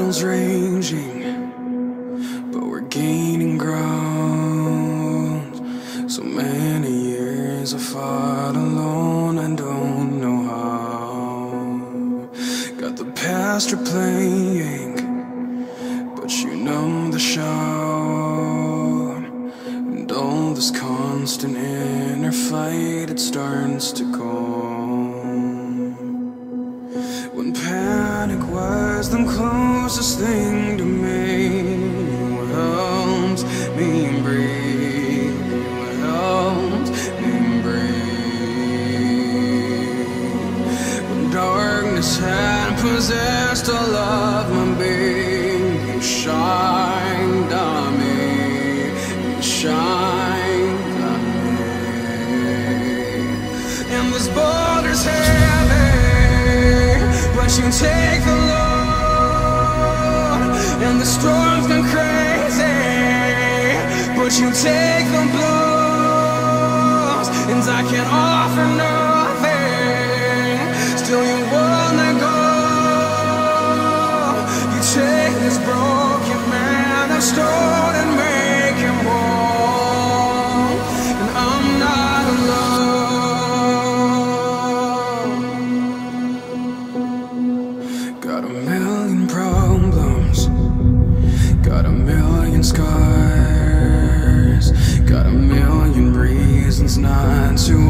battles raging, but we're gaining ground. So many years I fought alone, I don't know how. Got the past replaying, but you numb the shout. And all this constant inner fight, it starts to calm. When panic was the closest thing to me, you helped me breathe, you helped me breathe. When darkness had possessed all of my being, you shined on me, you shined on me. And this boulder's heavy, but you take the load. And the storm's gone crazy, but you take the blows. And I can offer nothing, still you won't let go. You take this broken man of stone and make him whole. And I'm not alone. Got a million problems, got a million scars, got a million reasons not to